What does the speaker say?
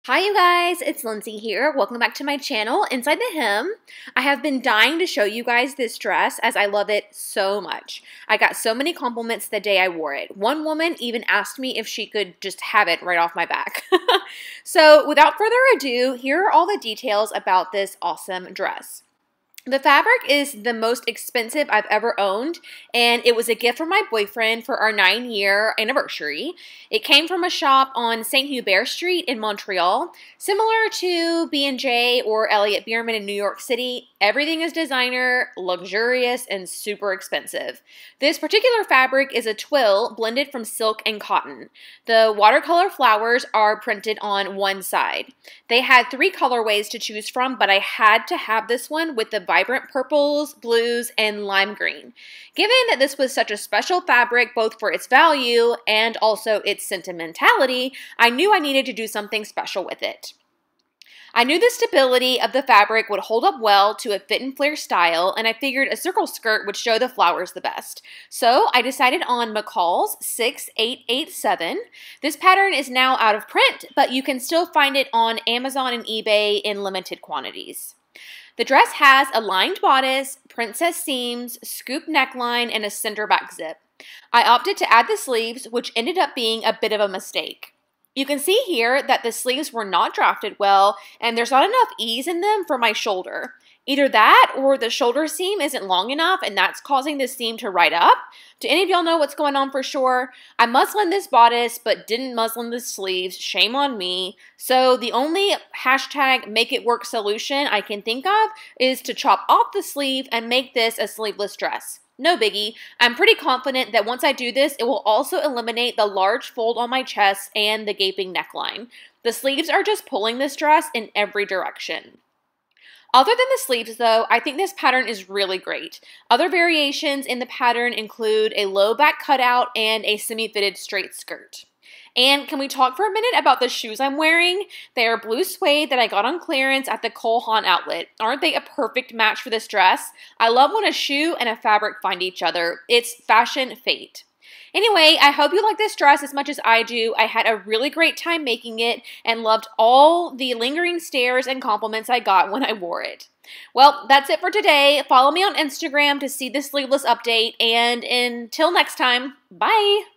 Hi you guys, it's Lindsay here. Welcome back to my channel, Inside the Hem. I have been dying to show you guys this dress as I love it so much. I got so many compliments the day I wore it. One woman even asked me if she could just have it right off my back. So without further ado, here are all the details about this awesome dress. The fabric is the most expensive I've ever owned, and it was a gift from my boyfriend for our 9-year anniversary. It came from a shop on Saint Hubert Street in Montreal. Similar to B&J or Elliott Bierman in New York City, everything is designer, luxurious, and super expensive. This particular fabric is a twill blended from silk and cotton. The watercolor flowers are printed on one side. They had 3 colorways to choose from, but I had to have this one with the vibrant purples, blues, and lime green. Given that this was such a special fabric both for its value and also its sentimentality, I knew I needed to do something special with it. I knew the stability of the fabric would hold up well to a fit and flare style, and I figured a circle skirt would show the flowers the best. So I decided on McCall's 6887. This pattern is now out of print, but you can still find it on Amazon and eBay in limited quantities. The dress has a lined bodice, princess seams, scoop neckline, and a center back zip. I opted to add the sleeves, which ended up being a bit of a mistake. You can see here that the sleeves were not drafted well, and there's not enough ease in them for my shoulder. Either that or the shoulder seam isn't long enough, and that's causing the seam to ride up. Do any of y'all know what's going on for sure? I muslined this bodice, but didn't muslin the sleeves. Shame on me. So the only hashtag make it work solution I can think of is to chop off the sleeve and make this a sleeveless dress. No biggie. I'm pretty confident that once I do this, it will also eliminate the large fold on my chest and the gaping neckline. The sleeves are just pulling this dress in every direction. Other than the sleeves though, I think this pattern is really great. Other variations in the pattern include a low back cutout and a semi-fitted straight skirt. And can we talk for a minute about the shoes I'm wearing? They are blue suede that I got on clearance at the Cole Haan outlet. Aren't they a perfect match for this dress? I love when a shoe and a fabric find each other. It's fashion fate. Anyway, I hope you like this dress as much as I do. I had a really great time making it and loved all the lingering stares and compliments I got when I wore it. Well, that's it for today. Follow me on Instagram to see the sleeveless update, and until next time, bye!